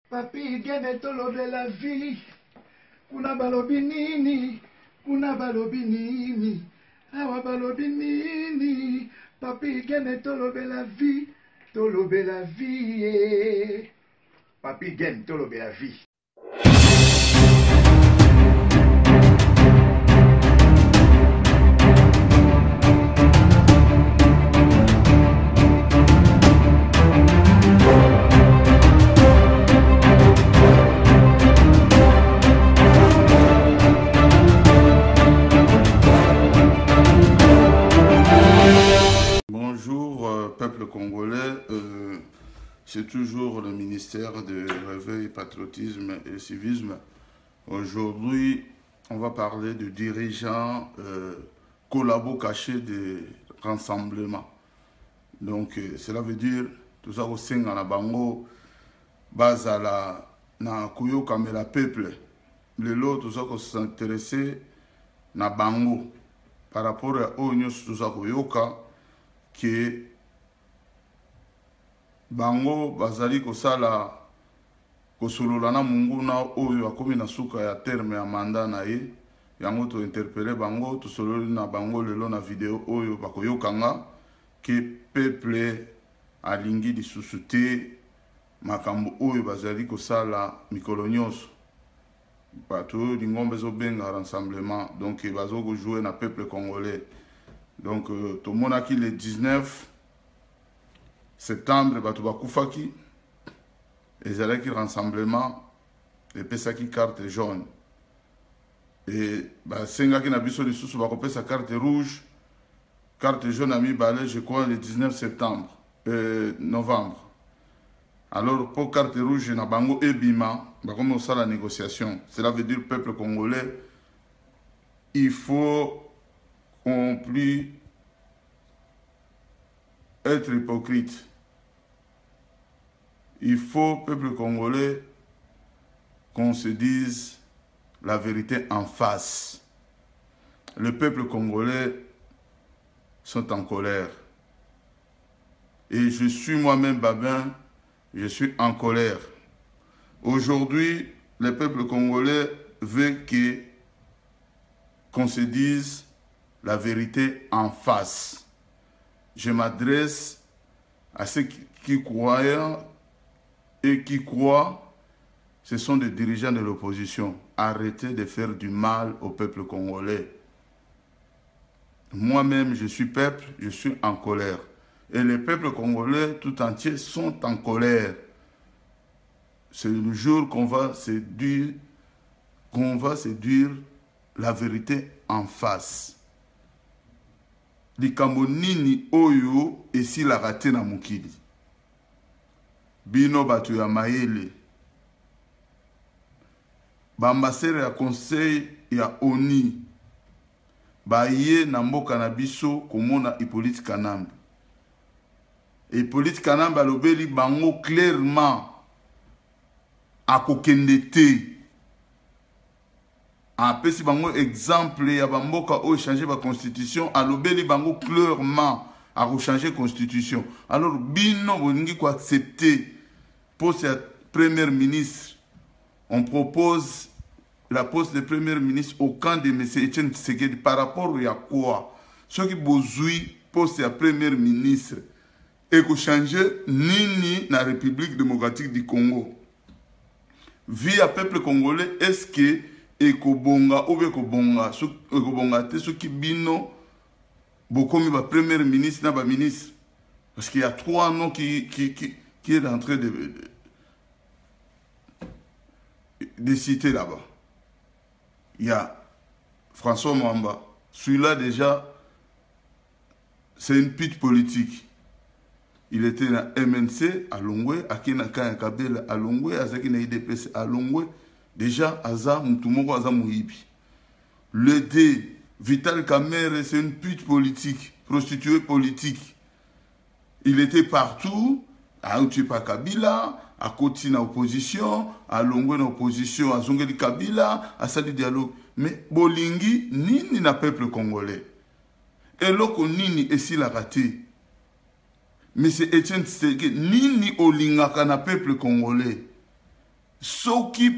Papi gene tolo de la vie. Kuna balobi nini. Kuna balobi nini. Awa balobi nini. Papi gene tolo de la vie. Tolo de la vie. Papi gene tolo de la vie. Bonjour peuple congolais, c'est toujours le ministère de Réveil, Patriotisme et Civisme. Aujourd'hui, on va parler du dirigeant collabo caché de rassemblement. Donc cela veut dire tout ça au sein de la bango, base à la na kuyo kamela peuple. Le lot tout ça qu'on s'intéressait na bango par rapport à onyo tout ça kuyoka que bango bazali kosala kosolola na mungu na oyo akomi na suka ya terme ya manda na ye yango to interpeller bango to sololi na bango lelo na video oyo bakoyokanga ke peuple alingi lisusu te makambo oyo bazali kosala mikolo nyonso bato lingombe ezobenga rassemblement donc bazoko jouer na peuple congolais. Donc, tout le monde a qui le 19 septembre, bato bakufaki, et ils allaient qui rassemblement, et pesa qui carte jaune. Et senga qui n'a biso de sous bakopé sa carte rouge, carte jaune a mis balai, je crois, le 19 septembre, novembre. Alors, pour carte rouge, na bango ebima, comme on sait la négociation. Cela veut dire peuple congolais, il faut on plus être hypocrite. Il faut, peuple congolais, qu'on se dise la vérité en face. Le peuple congolais sont en colère. Et je suis moi-même Babin, je suis en colère. Aujourd'hui, le peuple congolais veut qu'on se dise la vérité en face. Je m'adresse à ceux qui croient et qui croient, ce sont des dirigeants de l'opposition. Arrêtez de faire du mal au peuple congolais. Moi-même, je suis peuple, je suis en colère. Et les peuples congolais tout entiers sont en colère. C'est le jour qu'on va se dire la vérité en face. Likambo nini oyo esi la raté na mukili. Bino batu ya mayele. Bambasere ya conseil ya ONI. Baye na mboka na biso komona Hippolyte Kanambe. Hippolyte Kanambe alobeli bango clairement akokende te. Apesi bango exemple ya bamboka o changer ba constitution alobeli bango clairement a changer constitution. Alors bino boningi ko accepter poste ya premier ministre. On propose la poste de premier ministre au camp de M. Etienne Tshisekedi par rapport à quoi? Ce qui bozui poste ya premier ministre et ko changer nini na République démocratique du Congo. Via peuple congolais, est-ce que ekobonga ou ekobonga te soki bino bokomi ba premier ministre na ba ministre parce qu'il y a trois noms qui est en train de citer là-bas. Il y a François Mwamba, celui-là déjà c'est une pute politique. Il était na MNC à Longwe, à Kinaka Kabila à Longwe, à Zaki na IDPC à Longwe. Déjà, Aza, Moutoumoko, Aza Mouhibi. Le D, Vital Kamerhe, c'est une pute politique, prostituée politique. Il était partout, à Utupa Kabila, à Koti na opposition, à Longwe na opposition, à Zongeli Kabila, à Sali Diallo. Mais Bolingi, nini na peuple congolais. Et loko nini esi la raté. Mais c'est Etienne Tshisekedi, nini olingaka na peuple congolais. soki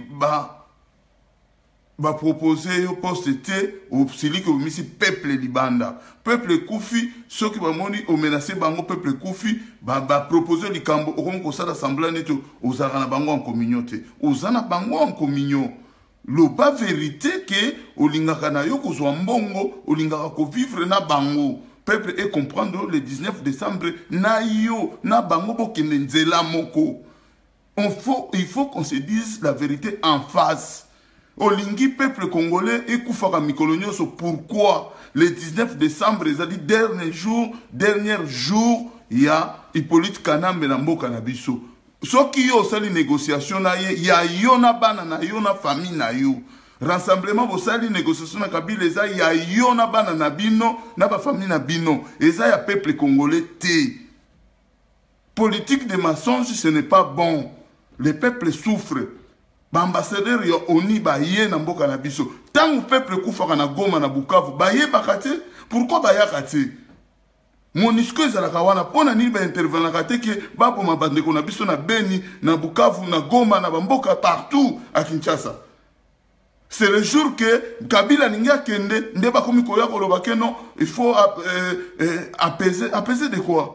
proposer yo poste te au sili que misi peuple libanda peuple kufi soki bamoni o menacer bango peuple kufi proposer likambo okomi kosala semblant neti ozalaka na bango en communion te oza na bango en communion loba vérité ke olingaka na yo kozwa mbongo olingaka kovivre na bango peuple et comprendre le 19 décembre na yo na bango bokende nzela moko il faut qu'on se dise la vérité en face. Olingi peuple congolais et koufaka mikolo nyonso pourquoi le 19 décembre ezali dernier jour ya Hippolyte Kanambe na mboka na biso soki yo osali négociation na ye ya yo na bana na yo na famille na yo rassemblement bosali négociation na Kabila eza ya yo na bana na bino na ba famille na bino eza ya peuple congolais te politique de mensonge ce n'est pas bon le peuple souffre Bambassadeur yo oni ba ye na mboka na biso. Tant peuple koufaka na Goma na Bukavu ba ye bakate pourquoi ba ya kate? Monisco ezalaka wana pona ni ba intervenir kate ke babo mabande ko na biso na Beni na Bukavu na Goma na bamboka partout à Kinshasa. C'est le jour que Kabila ninga kende ndeba komi koya ko lobake non il faut apaiser de quoi?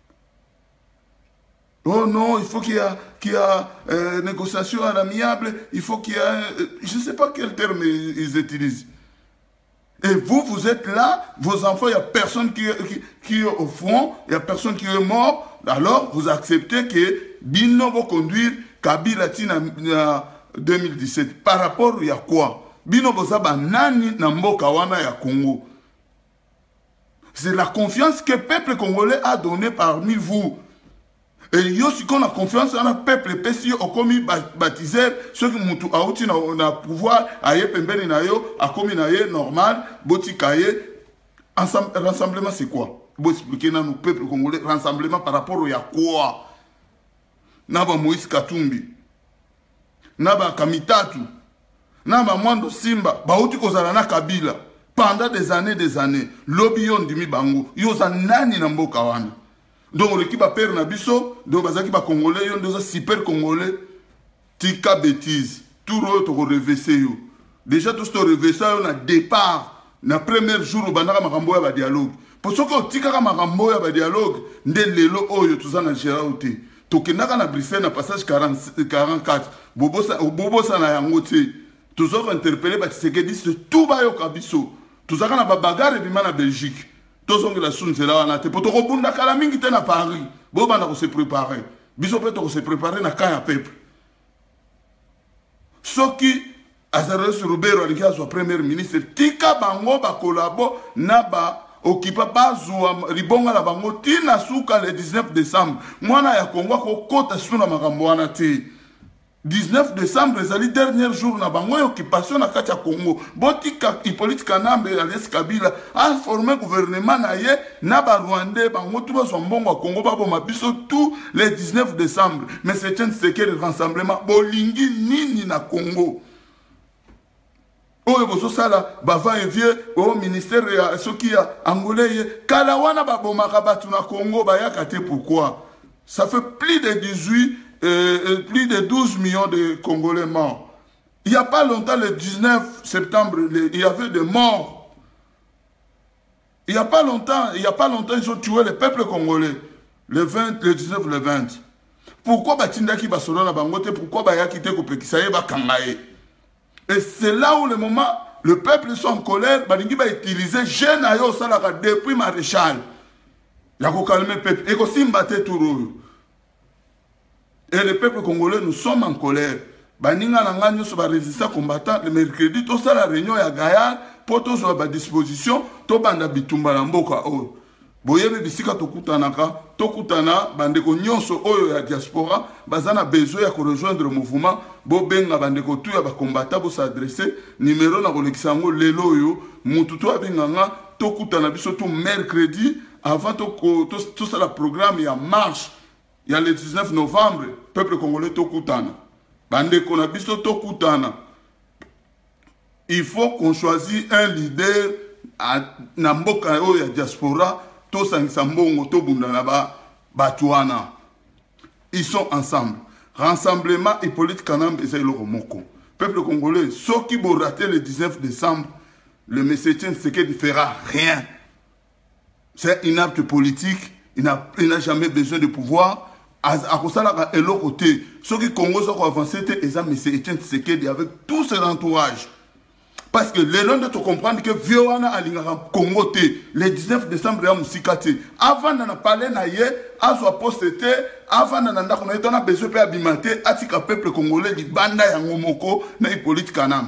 Oh non, il faut qu'il y a négociation à l'amiable, il faut qu'il y a... je ne sais pas quel terme ils utilisent. Et vous êtes là, vos enfants, il n'y a personne qui est au front, il n'y a personne qui est mort, alors vous acceptez que Bino va conduire Kabila en 2017. Par rapport à quoi? Bino va nani na mboka wana ya Congo. C'est la confiance que le peuple congolais a donnée parmi vous. Et yo si qu'on a confiance dans le peuple pesi au commis baptisé ceux qui mutu auti na pouvoir aye pembeni na yo a commis na ye normal boti kaye rassemblement c'est quoi? Bo expliquer na nous peuple congolais rassemblement par rapport au ya quoi? Na ba Moïse Katumbi na ba Kamitatu na ba Mwando Simba ba uti kozala na Kabila pendant des années lobby yon dimi bango yo za nani na mboka wana. Donc l'équipe a peur na biso, donc bazaki ba congolais yon deux super congolais, tika bêtise, tout le to revêser yo. Déjà tout ce revêser yo na départ, na premier jour bandaka makambo ya ba dialogue. Pour ce que tika ka makambo ya ba dialogue, nde lelo oyo tuza na gérauté. Tokendaka na Bruxelles na passage 44, bobosa na yango te. Toujours interpellé ba Tshisekedi c'est tout ba yo kabiso. Tuzaka na ba bagarre bima na Belgique. Tous on la soune c'est là on a te poto robunda kala mingi te na Paris bo bana ko se préparer biso peut se préparer na kaya peuple soki azare sur Robert alikia soit premier ministre tika bango ba collabo na ba okipa bazwa ribonga la bango tina suka le 19 décembre mwana ya Kongo ko kota suna makambo wana te 19 décembre, c'est le dernier jour na bango occupation na kati ya Congo. Botika Hippolyte Kanambe alias Kabila a formé un gouvernement na ye na ba Rwandais bango tout ba mbongo à Congo ba boma biso tout le 19 décembre. Mais c'est un secret de rassemblement bolingi nini na Congo. Oyo boso sala bava et vieux au ministère ya soki ya angolais kala wana ba boma ka batu na Congo ba ya kate pourquoi? Ça fait plus de 12 millions de Congolais morts. Il n'y a pas longtemps, le 19 septembre, il y avait des morts. Il n'y a pas longtemps, ils ont tué le peuple congolais. Le 19, le 20. Pourquoi Batindaki Basolo na Bangote, pourquoi Bayakite Kopekisaye Bakangaye? Et c'est là où le moment, le peuple sont en colère, Balingi va utiliser jeune ayo salaka depuis maréchal. Il y a qu'à calmer le peuple. Et qu'aussi m'batte tout. Et le peuple congolais, nous sommes en colère. Baninga nanga nyoso ba résistant combattant le mercredi to ça la réunion ya Gaïa pour to so ba disposition to banda bitumba na mboka oyo. Boyebe bisika to kutana bandeko nyonso oyo ya diaspora bazana besoin ya ko rejoindre le mouvement bo benga bandeko tout ya ba combattant bo s'adresser numéro na kolekisa ngo lelo oyo mutu to abenganga to kutana biso to mercredi avant to ça la programme ya marche. Il y a le 19 novembre, le peuple congolais Tokutana. Bande Konabiso Tokutana. Il faut qu'on choisisse un leader à Namboka ou à diaspora, tous en Sambongo, Tobundanaba, Batuana. Ils sont ensemble. rassemblement et politique Kanam et le Romoko. Peuple congolais, ceux qui vont rater le 19 décembre, le monsieur Tshisekedi ne fera rien. C'est inapte politique, il n'a jamais besoin de pouvoir. À cause de l'autre côté, ceux qui Congo sont avancés, c'est M. Etienne Tshisekedi avec tout son entourage. Parce que les gens doivent comprendre que Vioana Alingara Congo, le 19 décembre, il y a Moussikate. Avant de parler, à soit posté, avant de on a besoin de abimate, à tika peuple congolais, di banda yangomoko, na politique kanam.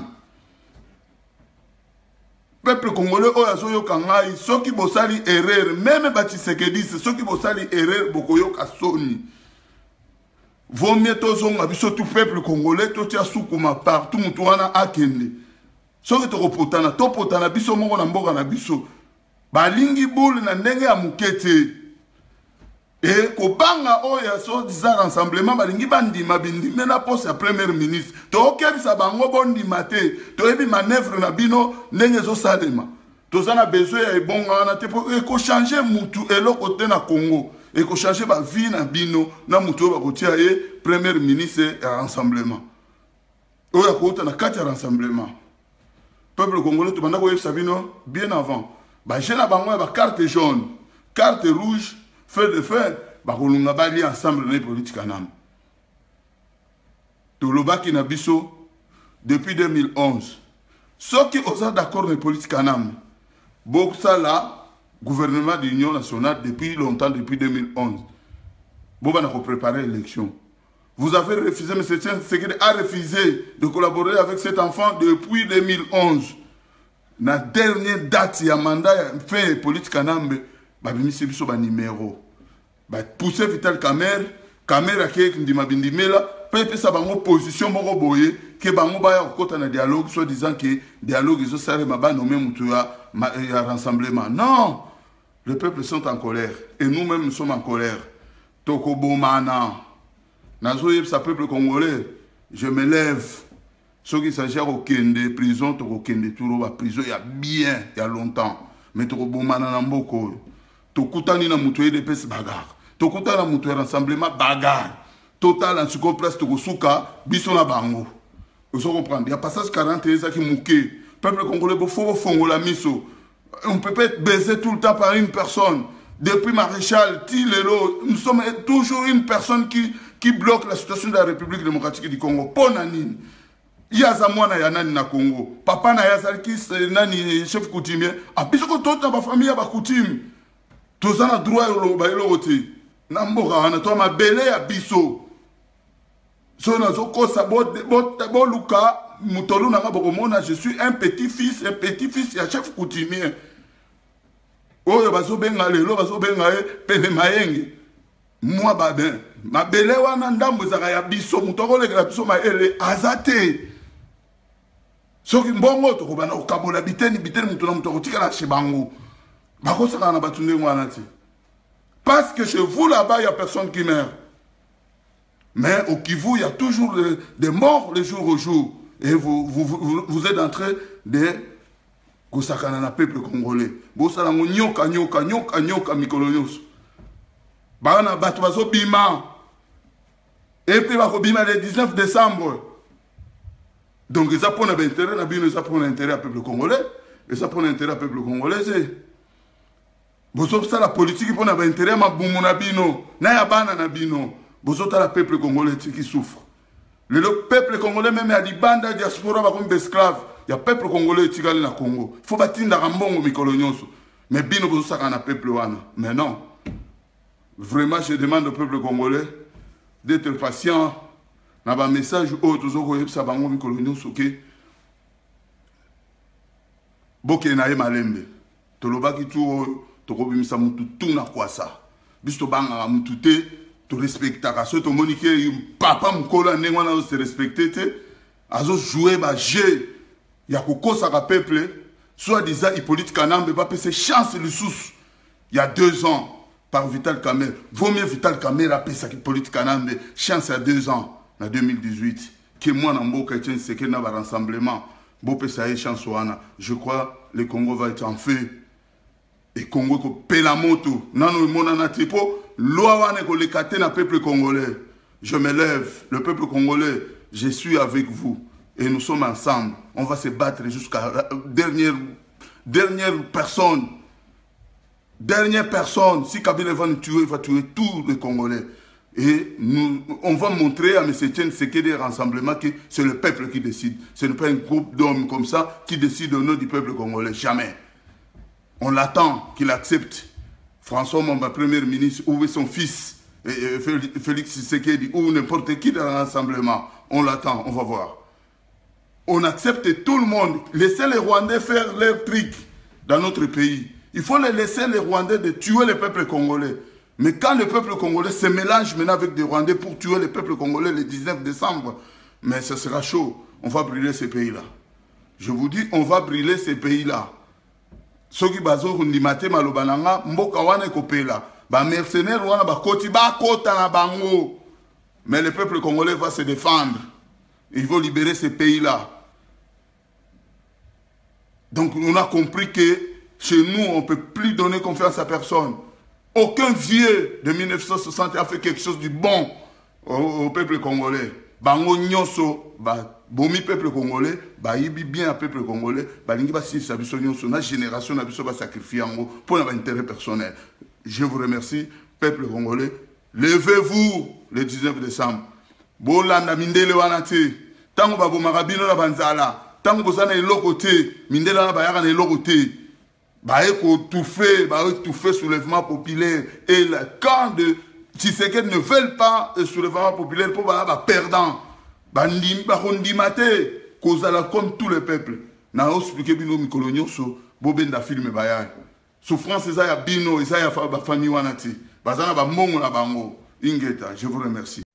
Peuple congolais, oyazoyo kangai, ceux qui bossali erreur, même Tshisekedi, ceux qui bossali erreur, bokoyo kasoni. Vaut mieux tozonga biso tout peuple congolais, to tia soukuma partout, mutuana akende. Soki tokopotana, topotana biso moko na mboka na biso. Balingi boule na ndenge ya mukete. Et kobanga oya so disa rassemblement balingi bandima bindime na poste ya premier ministre. Tokebisa bango bondima te. Toyebi manœuvre na bino ndenge zo salema. Tozana besoin ya ebonga wana te po eko changer mutu eloko te na Congo. Eko changer ba vie na bino na mutu ba kotia ye premier ministre ya rassemblement. Oya kota na kati ya rassemblement. Peuple congolais, tout le monde bien avant. J'ai la carte jaune, carte rouge, feu de feu, on a bali ensemble dans les politiques. Tout le monde qui n'a biso depuis 2011. Ceux qui sont d'accord dans les politiques, beaucoup ça là, gouvernement de l'Union nationale depuis longtemps, depuis 2011. Bon, on a préparé l'élection. Vous avez refusé, M. Tshisekedi a refusé de collaborer avec cet enfant depuis 2011. La dernière date, il y a un mandat fait politique Kanambe, il y a un numéro. Pousser Vital Kamer, Kamer qui est Ndimabindimela, peut-être ça va en position, que bango baya kokota na dialogue, soit disant que dialogue, ils ont serré ma banne, même un rassemblement. Non! Les peuples sont en colère. Et nous-mêmes, nous sommes en colère. Tokobomana. Nazoyeb sa peuple congolais, je me lève. Ceux qui s'agissent au Kende, prison, au Kende, tout la prison, il y a bien, il y a longtemps. Mais tu bomana na mboko. Tokutani na mutué de pes bagarre. Tokutani na mutué rassemblement bagarre. Total en sucoplas tokosuka, biso na bango. Vous comprenez? Il y a passage 41 qui mouké. Peuple congolais, il faut fongo la miso. On ne peut pas être baisé tout le temps par une personne. Depuis Maréchal, Tilelo, nous sommes toujours une personne qui bloque la situation de la République démocratique du Congo. Ponanine. Yaza mwana ya nani na Congo. Papa na yaza ki nani chef coutumier. A bisoko toute na ba famille ba coutume. Tozana droit ba elorote. Na mboka wana to mabele ya biso. So na zoko sa bo luka mutolu na ngabo mona je suis un petit-fils ya chef coutumier. Oyo bazo benga lelo bazo benga pene mayenge. Moi babin. Mabele wana ndambo zaka ya biso mutoko lekela biso maele azate. Soki mbongo to kobana okabola biteni mutuna mutoko tikala chebango. Bako saka na batunde ngwana ti. Parce que chez vous là-bas il y a personne qui meurt. Mais au Kivu il y a toujours des morts le jour au jour et vous êtes en train de kosakana na peuple congolais. Bo sala nyoka mikolo nyonso. Bana bato bazo bima. Et puis bako bima le 19 décembre. Donc ça prend un intérêt, ça prend un intérêt au peuple congolais, et ça prend un intérêt au peuple congolais. Bozo ça la politique prend un intérêt à Maboumou Nabino, Nayabana Nabino. Bozo la peuple congolais qui souffre. Le peuple congolais même à Libanda diaspora va comme esclave. Il y a peuple congolais qui est na Congo. Il faut bâtir dans Rambongo Mikolonyoso. Mais bino bozo ça na peuple wana. Mais non. Vraiment je demande au peuple congolais d'être patient. Na ba message autre zo koyebisa bango mikolo nyonso ke boke na ye malembe tolobaki tu tokobimisa mutu tuna kwasa biso banga mutu te to respectaka so to monike papa mukolo ndenge wana se respecter te azo jouer ba jeu ya kokosa ka peuple soit disant Hippolyte Kanambe va passer chance le sous il y a 2 ans par Vital Kamerhe. Vaut mieux Vital Kamerhe a passé Hippolyte Kanambe chance à 2 ans. En 2018, que moi, c'est qu'il y a un rassemblement. Je crois que le Congo va être en feu. Et le Congo va être en moto. Nous avons un loi qui est le peuple congolais. je me lève, le peuple congolais, je suis avec vous. Et nous sommes ensemble. On va se battre jusqu'à la dernière personne. Dernière personne. Si Kabila va nous tuer, il va tuer tous les Congolais. Et on va montrer à M. Tshisekedi Rassemblement que c'est le peuple qui décide. Ce n'est pas un groupe d'hommes comme ça qui décide au nom du peuple congolais. Jamais. On l'attend qu'il accepte. François Mamba, Premier ministre, ou son fils, Félix Tshisekedi, ou n'importe qui dans le Rassemblement. On l'attend, on va voir. On accepte tout le monde. Laissez les Rwandais faire leur truc dans notre pays. Il faut les laisser les Rwandais de tuer le peuple congolais. Mais quand le peuple congolais se mélange maintenant avec des Rwandais pour tuer le peuple congolais le 19 décembre, mais ce sera chaud. On va brûler ces pays-là. Je vous dis, on va brûler ces pays-là. Ceux qui bazo hundimate malobananga, mboka wana kopela. Ba mercenaires wana ba koti ba kota na bango. Mais le peuple congolais va se défendre. Il faut libérer ces pays-là. Donc on a compris que chez nous, on ne peut plus donner confiance à personne. Aucun vieux de 1960 a fait quelque chose de bon au peuple congolais. Bango nyonso, bomi peuple congolais, yibi bien au peuple congolais, lingi ba si sabiso nyonso, na génération na biso ba sacrifier ango pour un intérêt personnel. Je vous remercie, peuple congolais. Levez-vous le 19 décembre. Bolanda mindele wana te. Tango babo marabino na banzala. Tango bozana eloko te, mindele na bayaka na eloko te. Étouffer soulèvement populaire. Et le camp de Tshisekedi ne veulent pas le soulèvement populaire pour perdant. Comme tous les peuples. Na expliqué bino mikolonyo so bobenda film bayay. Souffrance eza ya bino eza ya famille wanati. Bazana ba mongo na bango. Ingeta, je vous remercie.